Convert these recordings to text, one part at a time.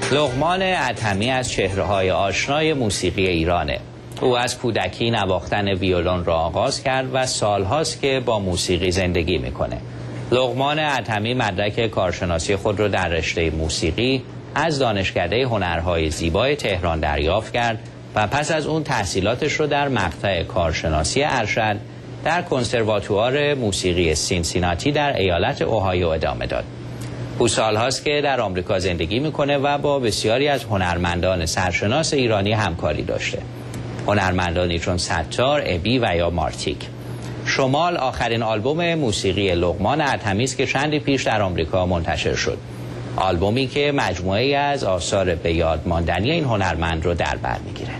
لقمان ادهمی از چهره‌های آشنای موسیقی ایرانه. او از کودکی نواختن ویولن را آغاز کرد و سالهاست که با موسیقی زندگی میکنه. لقمان ادهمی مدرک کارشناسی خود را در رشته موسیقی از دانشکده هنرهای زیبای تهران دریافت کرد و پس از اون تحصیلاتش رو در مقطع کارشناسی ارشد در کنسرواتوار موسیقی سینسیناتی در ایالت اوهایو ادامه داد. او سالهاست که در آمریکا زندگی میکنه و با بسیاری از هنرمندان سرشناس ایرانی همکاری داشته. هنرمندانی چون ستار، ابی و یا مارتیک. شمال آخرین آلبوم موسیقی لقمان ادهمی است که چندی پیش در آمریکا منتشر شد. آلبومی که مجموعه‌ای از آثار به یاد ماندنی این هنرمند رو در بر میگیره.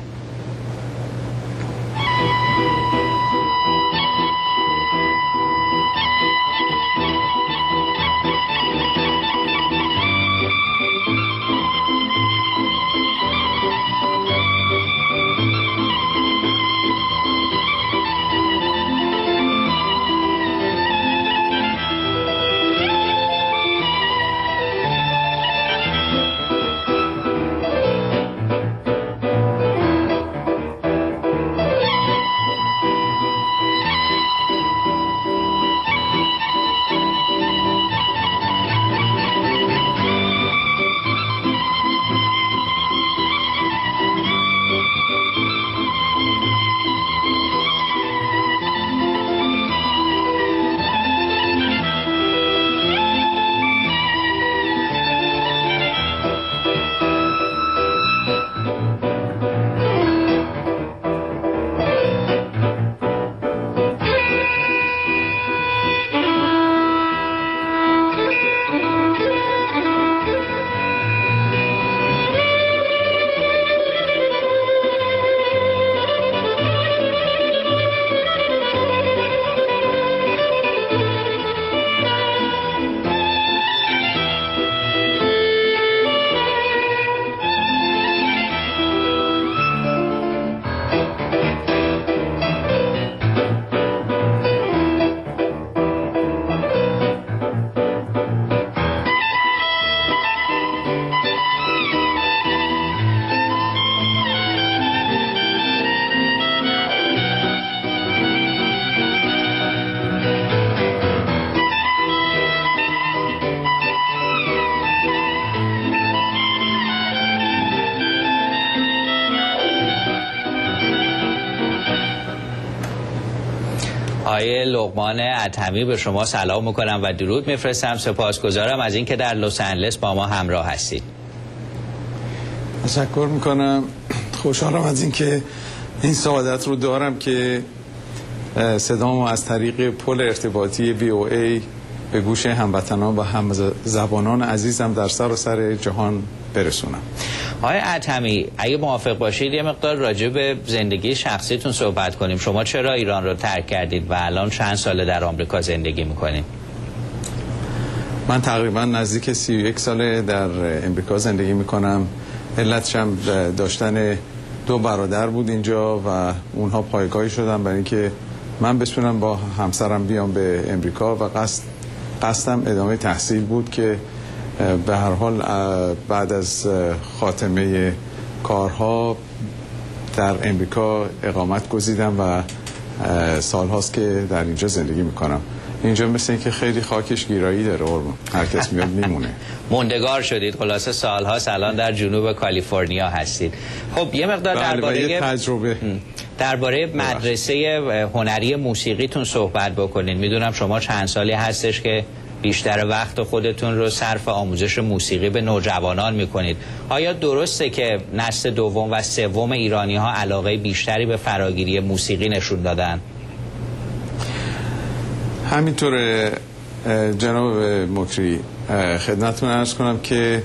آقای لقمان ادهمی، به شما سلام میکنم و درود میفرستم. سپاسگزارم از اینکه در لس آنجلس با ما همراه هستید. تشکر میکنم. خوشحالم از اینکه این سعادت رو دارم که صدامو از طریق پل ارتباطی VOA به گوش هموطنان و همزبانان عزیزم در سراسر جهان برسونم. آقای ادهمی، اگه موافق باشید یه مقدار راجع به زندگی شخصیتون صحبت کنیم. شما چرا ایران رو ترک کردید و الان چند ساله در آمریکا زندگی میکنید؟ من تقریبا نزدیک 31 ساله در امریکا زندگی میکنم. علتش هم داشتن دو برادر بود اینجا و اونها پایگاهی شدن برای اینکه من بتونم با همسرم بیام به امریکا و قصدم ادامه تحصیل بود که به هر حال بعد از خاتمه کارها در امریکا اقامت گزیدم و سالهاست که در اینجا زندگی میکنم. اینجا مثل اینکه خیلی خاکش گیرایی داره، هر کس میاد میمونه. موندگار شدید، خلاصه سالهاست الان در جنوب کالیفرنیا هستید. خب یه مقدار درباره مدرسه هنری موسیقیتون صحبت بکنید. میدونم شما چند سالی هستش که بیشتر وقت خودتون رو صرف آموزش موسیقی به نوجوانان میکنید. آیا درسته که نسل دوم و سوم ایرانی ها علاقه بیشتری به فراگیری موسیقی نشون دادن؟ همینطور جناب مکری، خدمتتون عرض کنم که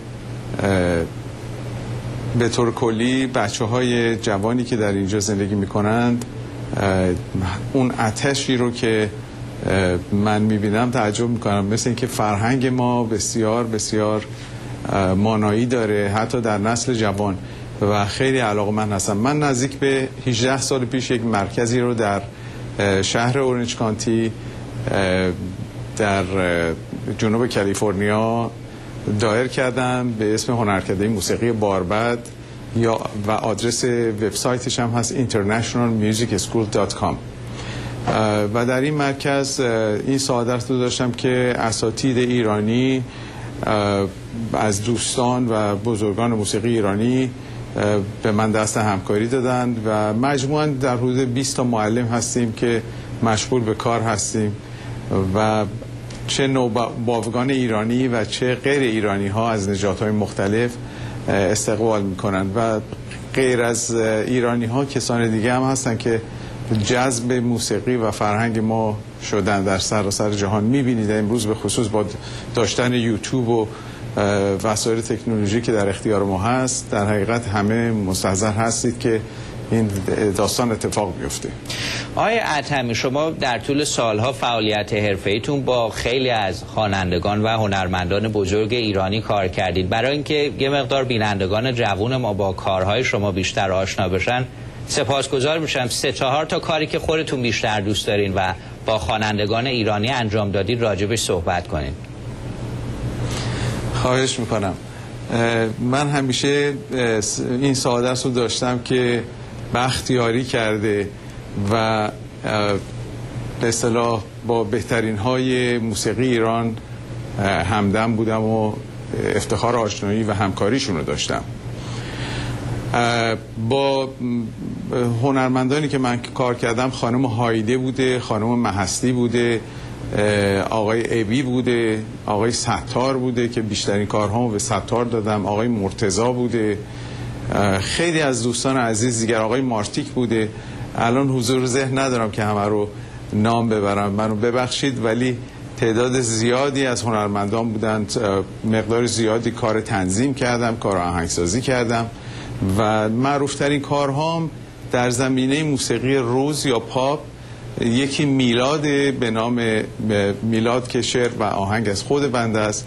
به طور کلی بچه های جوانی که در اینجا زندگی میکنند اون آتشی رو که من میبینم تعجب میکنم. مثل اینکه فرهنگ ما بسیار بسیار مانایی داره حتی در نسل جوان و خیلی علاقه‌مند هستم. من نزدیک به 18 سال پیش یک مرکزی رو در شهر اورنج کانتی در جنوب کالیفرنیا دایر کردم به اسم هنرکده موسیقی باربد و آدرس وبسایتش هم هست internationalmusicschool.com. و در این مرکز این سعادت رو داشتم که اساتید ایرانی از دوستان و بزرگان موسیقی ایرانی به من دست همکاری دادند و مجموعاً در حدود 20 تا معلم هستیم که مشغول به کار هستیم و چه نوباوگان ایرانی و چه غیر ایرانی ها از نژادهای مختلف استقبال میکنند و غیر از ایرانی ها کسان دیگه هم هستن که جذب موسیقی و فرهنگ ما شدن در سراسر جهان. میبینید امروز به خصوص با داشتن یوتیوب و وسایل تکنولوژی که در اختیار ما هست، در حقیقت همه مستحضر هستید که این داستان اتفاق بیفته. آقای ادهمی، شما در طول سالها فعالیت حرفه‌ایتون با خیلی از خوانندگان و هنرمندان بزرگ ایرانی کار کردید. برای اینکه یه مقدار بینندگان جوون ما با کارهای شما بیشتر آشنا بشن، سپاسگزار میشم 3-4 تا کاری که خودتون بیشتر دوست دارین و با خوانندگان ایرانی انجام دادید راجبش صحبت کنین. خواهش میکنم. من همیشه این سعادت رو داشتم که بختیاری کرده و به اصطلاح با بهترین های موسیقی ایران همدم بودم و افتخار آشنایی و همکاریشون رو داشتم. با هنرمندانی که من کار کردم خانم هایده بوده، خانم مهستی بوده، آقای ابی بوده، آقای ستار بوده که بیشترین کارهامو به ستار دادم، آقای مرتضی بوده، خیلی از دوستان عزیز دیگر، آقای مارتیک بوده. الان حضور ذهن ندارم که همه رو نام ببرم، منو ببخشید، ولی تعداد زیادی از هنرمندان بودند. مقدار زیادی کار تنظیم کردم، کار آهنگسازی کردم و معروفترین کارهام در زمینه موسیقی روز یا پاپ یکی میلاد به نام میلاد که شعر و آهنگ از خود بنده است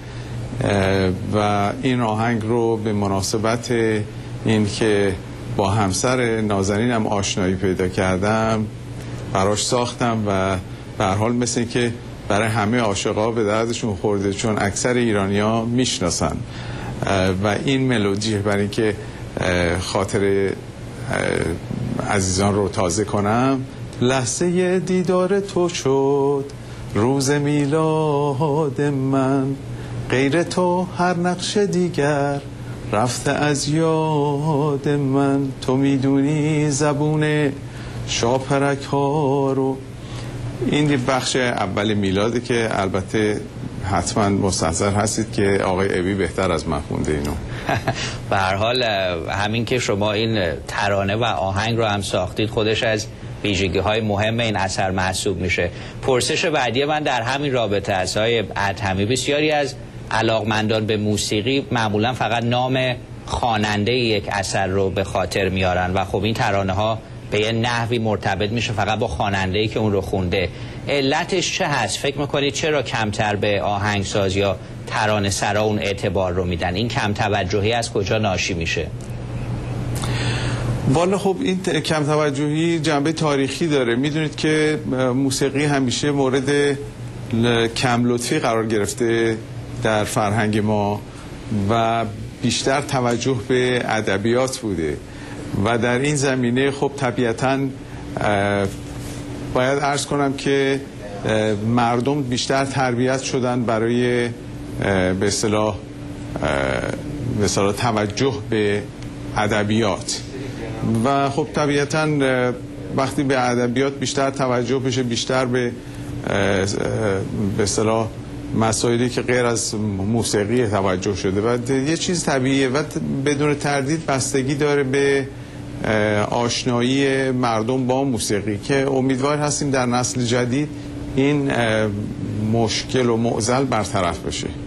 و این آهنگ رو به مناسبت این که با همسر نازنینم آشنایی پیدا کردم براش ساختم و به هر حال مثل این که برای همه عاشقا به دردشون خورده، چون اکثر ایرانی‌ها میشناسن و این ملودی برای اینکه خاطر عزیزان رو تازه کنم. لحظه دیدار تو شد روز میلاد من، غیر تو هر نقش دیگر رفته از یاد من، تو میدونی زبون شاپرک ها رو. این بخش اول میلاده که البته حتما مستحضر هستید که آقای ابی بهتر از من خونده اینو. به هر حال همین که شما این ترانه و آهنگ رو هم ساختید خودش از ویژگی‌های مهم این اثر محسوب میشه. پرسش بعدی من در همین رابطه است. آقای ادهمی، بسیاری از علاقمندان به موسیقی معمولا فقط نام خواننده یک اثر رو به خاطر میارن و خب این ترانه ها به یه نحوی مرتبط میشه فقط با خواننده‌ای که اون رو خونده. علتش چه هست؟ فکر میکنید چرا کمتر به آهنگساز یا ترانه سرا اون اعتبار رو میدن؟ این کم توجهی از کجا ناشی میشه؟ والا خب این کم توجهی جنبه تاریخی داره. میدونید که موسیقی همیشه مورد کم لطفی قرار گرفته در فرهنگ ما و بیشتر توجه به ادبیات بوده و در این زمینه خب طبیعتاً باید عرض کنم که مردم بیشتر تربیت شدن برای به اصطلاح توجه به ادبیات و خب طبیعتاً وقتی به ادبیات بیشتر توجه بشه بیشتر به اصطلاح مسائلی که غیر از موسیقی توجه شده و یه چیز طبیعیه و بدون تردید بستگی داره به آشنایی مردم با موسیقی که امیدوار هستیم در نسل جدید این مشکل و معضل برطرف بشه.